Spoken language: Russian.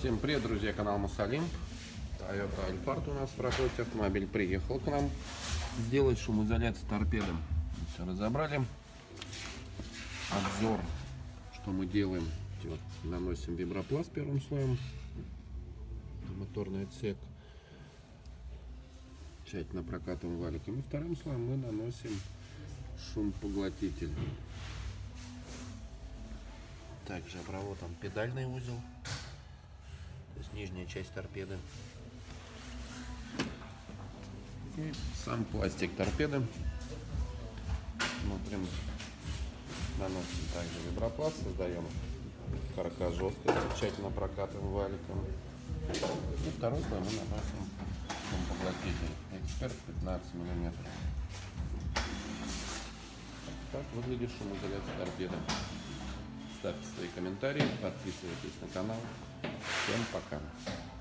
Всем привет, друзья, канал Муссолимп. Toyota Alphard у нас проходит, автомобиль приехал к нам сделать шумоизоляцию торпедом. Все разобрали. Обзор, что мы делаем. Вот, наносим вибропласт первым слоем на моторный отсек. Тщательно прокатываем валиком. И вторым слоем мы наносим шумопоглотитель. Также обработан педальный узел, то есть нижняя часть торпеды. И сам пластик торпеды. Смотрим, наносим также вибропласт, создаем каркас жесткости, тщательно прокатываем валиком. И второй слой мы наносим шумопоглотитель Эксперт 15 мм. Так выглядит шумоизоляция торпеды. Ставьте свои комментарии, подписывайтесь на канал. Всем пока!